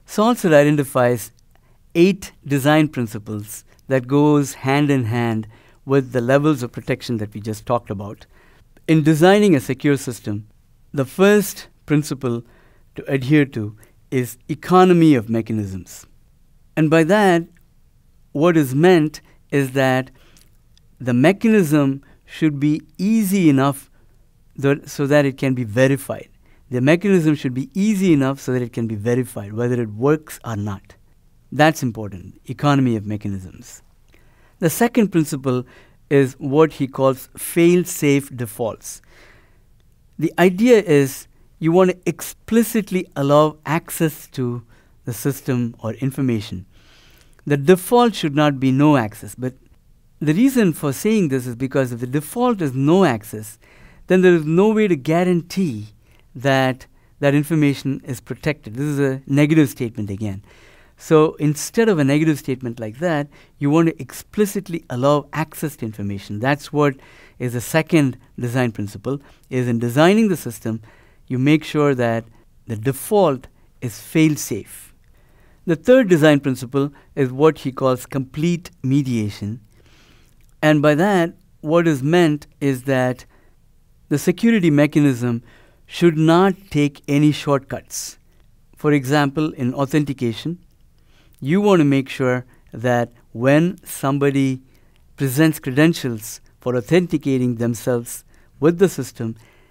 So also it identifies 8 design principles that goes hand in hand with the levels of protection that we just talked about. In designing a secure system, the first principle to adhere to is economy of mechanisms. And by that, what is meant is that the mechanism should be easy enough so that it can be verified. The mechanism should be easy enough so that it can be verified, whether it works or not. That's important, economy of mechanisms. The second principle is what he calls failsafe defaults. The idea is you want to explicitly allow access to the system or information. The default should not be no access, but the reason for saying this is because if the default is no access, then there is no way to guarantee that that information is protected. This is a negative statement again. So instead of a negative statement like that, you want to explicitly allow access to information. That's what is the second design principle, is in designing the system, you make sure that the default is fail-safe. The third design principle is what he calls complete mediation. And by that, what is meant is that the security mechanism should not take any shortcuts. For example, in authentication, you want to make sure that when somebody presents credentials for authenticating themselves with the system,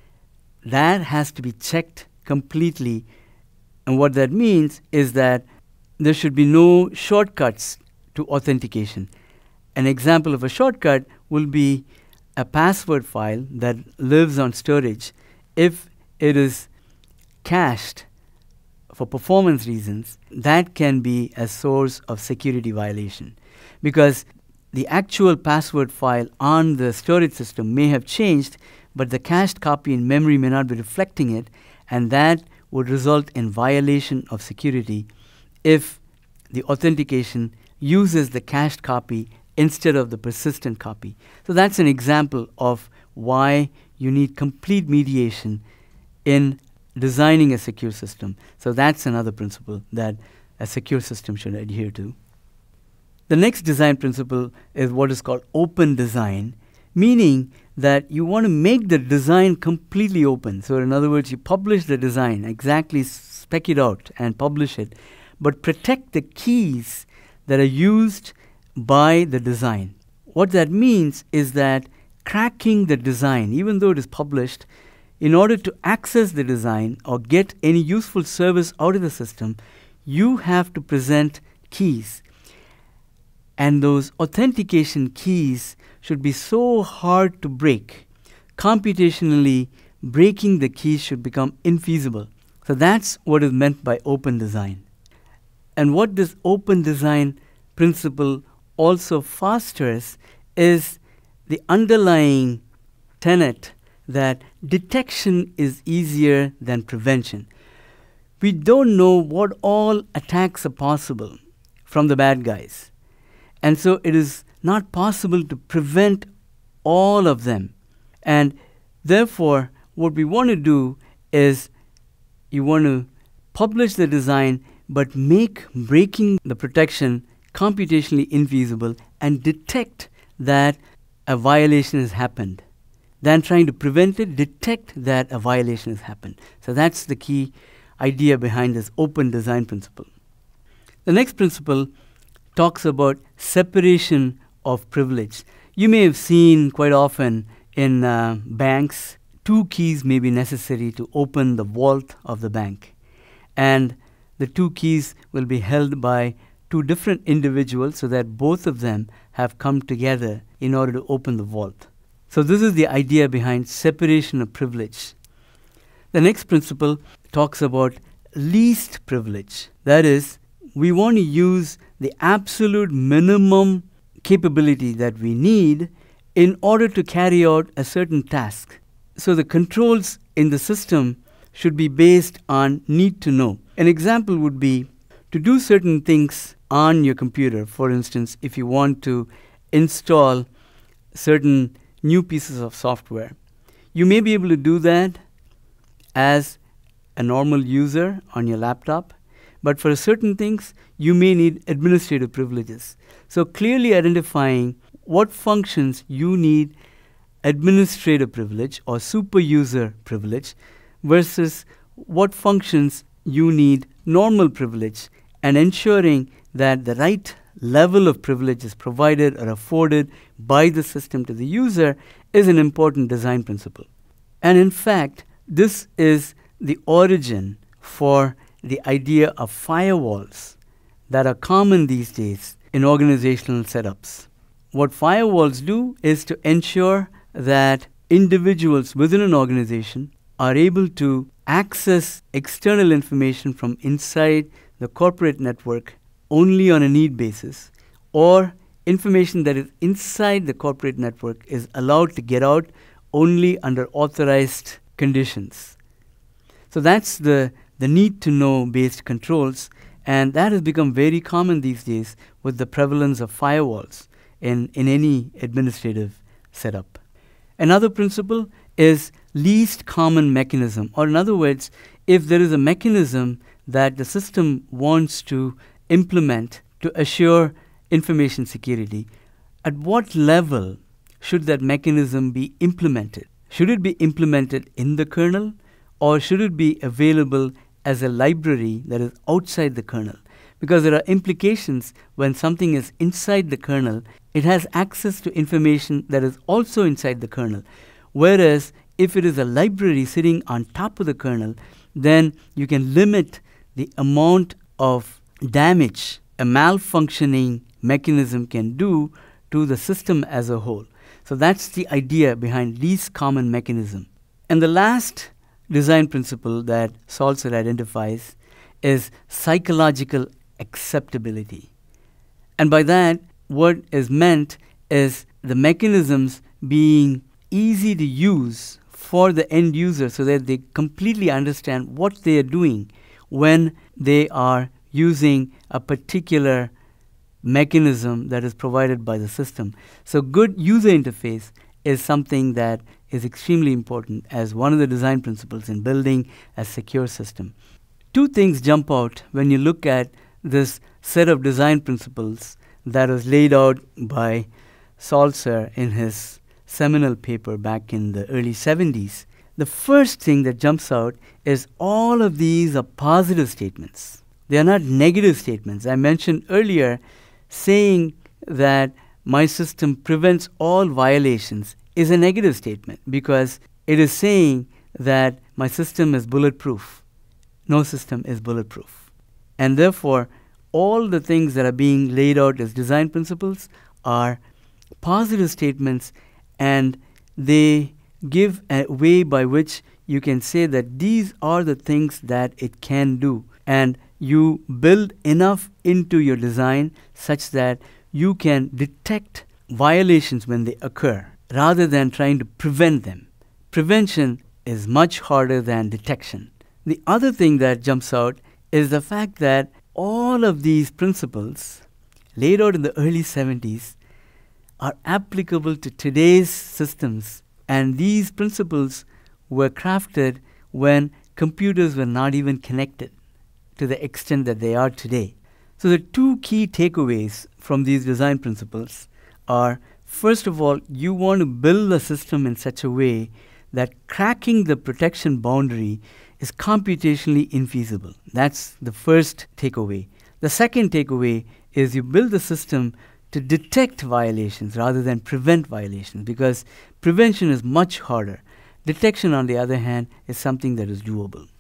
that has to be checked completely. And what that means is that there should be no shortcuts to authentication. An example of a shortcut will be a password file that lives on storage. If it is cached for performance reasons, that can be a source of security violation, because the actual password file on the storage system may have changed, but the cached copy in memory may not be reflecting it, and that would result in violation of security if the authentication uses the cached copy instead of the persistent copy. So that's an example of why you need complete mediation in designing a secure system. So that's another principle that a secure system should adhere to. The next design principle is what is called open design, meaning that you want to make the design completely open. So in other words, you publish the design, exactly spec it out and publish it, but protect the keys that are used by the design. What that means is that cracking the design, even though it is published, in order to access the design or get any useful service out of the system, you have to present keys. And those authentication keys should be so hard to break. Computationally, breaking the keys should become infeasible. So that's what is meant by open design. And what this open design principle also fosters is the underlying tenet that detection is easier than prevention. We don't know what all attacks are possible from the bad guys. And so it is not possible to prevent all of them. And therefore, what we want to do is you want to publish the design, but make breaking the protection computationally infeasible and detect that a violation has happened. Than trying to prevent it, detect that a violation has happened. So that's the key idea behind this open design principle. The next principle talks about separation of privilege. You may have seen quite often in banks, 2 keys may be necessary to open the vault of the bank. And the 2 keys will be held by 2 different individuals so that both of them have come together in order to open the vault. So this is the idea behind separation of privilege. The next principle talks about least privilege. That is, we want to use the absolute minimum capability that we need in order to carry out a certain task. So the controls in the system should be based on need to know. An example would be to do certain things on your computer. For instance, if you want to install certain new pieces of software, you may be able to do that as a normal user on your laptop, but for certain things, you may need administrative privileges. So clearly identifying what functions you need administrative privilege or super user privilege versus what functions you need normal privilege, and ensuring that the right level of privilege is provided or afforded by the system to the user is an important design principle. And in fact, this is the origin for the idea of firewalls that are common these days in organizational setups. What firewalls do is to ensure that individuals within an organization are able to access external information from inside the corporate network only on a need basis, or information that is inside the corporate network is allowed to get out only under authorized conditions. So that's the need-to-know based controls, and that has become very common these days with the prevalence of firewalls in any administrative setup. Another principle is least common mechanism, or in other words, if there is a mechanism that the system wants to implement to assure information security, at what level should that mechanism be implemented? Should it be implemented in the kernel, or should it be available as a library that is outside the kernel? Because there are implications when something is inside the kernel, it has access to information that is also inside the kernel. Whereas if it is a library sitting on top of the kernel, then you can limit the amount of damage a malfunctioning mechanism can do to the system as a whole. So that's the idea behind least common mechanism. And the last design principle that Salzer identifies is psychological acceptability. And by that, what is meant is the mechanisms being easy to use for the end user so that they completely understand what they are doing when they are using a particular mechanism that is provided by the system. So good user interface is something that is extremely important as one of the design principles in building a secure system. Two things jump out when you look at this set of design principles that was laid out by Salzer in his seminal paper back in the early 70s. The first thing that jumps out is all of these are positive statements. They are not negative statements. I mentioned earlier saying that my system prevents all violations is a negative statement because it is saying that my system is bulletproof. No system is bulletproof. And therefore, all the things that are being laid out as design principles are positive statements, and they give a way by which you can say that these are the things that it can do. And you build enough into your design such that you can detect violations when they occur rather than trying to prevent them. Prevention is much harder than detection. The other thing that jumps out is the fact that all of these principles laid out in the early 70s are applicable to today's systems, and these principles were crafted when computers were not even connected to the extent that they are today. So the two key takeaways from these design principles are, first of all, you want to build a system in such a way that cracking the protection boundary is computationally infeasible. That's the first takeaway. The second takeaway is you build the system to detect violations rather than prevent violations, because prevention is much harder. Detection, on the other hand, is something that is doable.